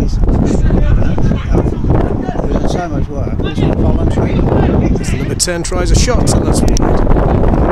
days. Doing so much work, it's not voluntary. As the number 10 tries a shot, and that's wide.